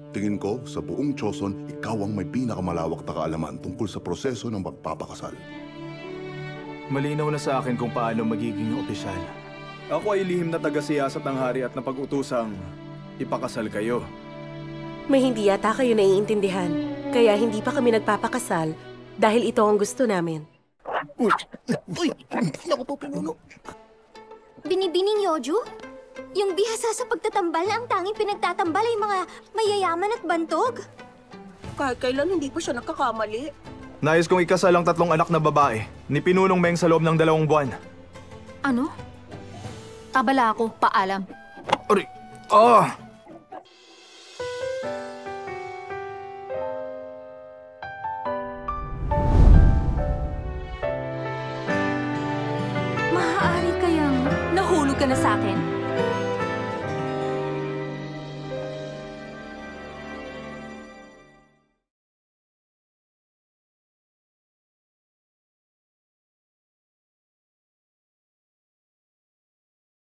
Tingin ko, sa buong Choson, ikaw ang may pinakamalawak na kaalaman tungkol sa proseso ng pagpapakasal. Malinaw na sa akin kung paano magiging opisyal. Ako ay lihim na taga-siyasat ng hari at napag-utusang ipakasal kayo. May hindi yata kayo naiintindihan, kaya hindi pa kami nagpapakasal dahil ito ang gusto namin. Uy! Naku po, Pinuno. Binibining Yoju? Yung bihasa sa pagtatambal na ang tanging pinagtatambal ay mga mayayaman at bantog? Kahit kailan hindi pa siya nagkakamali. Nais kong ikasal ang 3 anak na babae ni Pinunong Meng sa loob ng 2 buwan. Ano? Abala ako, paalam. Aray! Ah!